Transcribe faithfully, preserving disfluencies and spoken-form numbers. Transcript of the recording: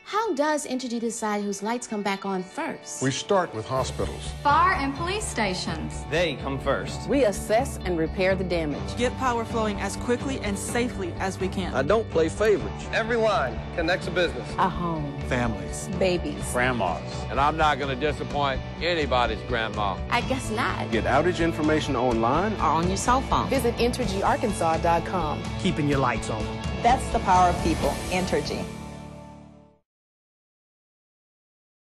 How does Entergy decide whose lights come back on first? We start with hospitals. Fire and police stations. They come first. We assess and repair the damage. Get power flowing as quickly and safely as we can. I don't play favorites. Every line connects a business. A home. Families. Babies. Grandmas. And I'm not going to disappoint anybody's grandma. I guess not. Get outage information online or on your cell phone. Visit Entergy Arkansas dot com. Keeping your lights on. That's the power of people. Entergy.